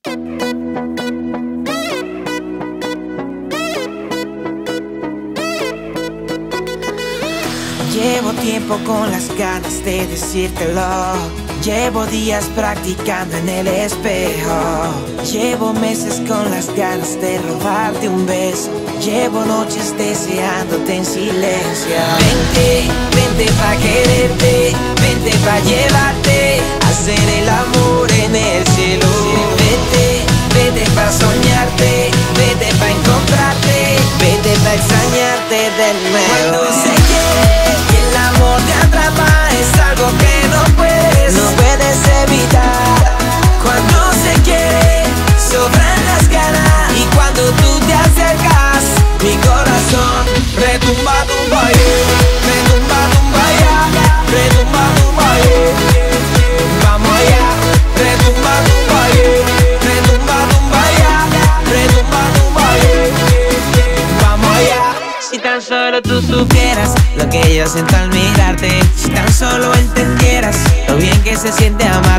Llevo tiempo con las ganas de decírtelo. Llevo días practicando en el espejo. Llevo meses con las ganas de robarte un beso. Llevo noches deseándote en silencio. Vente, vente pa' quererte. Vente pa' llevarte a hacer el amor en el cielo. Vete, vete pa' soñarte. Vete pa' encontrarte. Vete pa' extrañarte de nuevo. Cuando se quiere y el amor te atrapa, es algo que no puedes evitar. Cuando se quiere, sobran las ganas. Y cuando tú te acercas, mi corazón retumba, tumba, retumba, tumba, ya. Retumba, tumba, vamos allá. Retumba, tumba, retumba, tumba, ya. Retumba, tumba, vamos allá. Si tan solo tú supieras lo que yo siento al mirarte, si tan solo entendieras lo bien que se siente amar.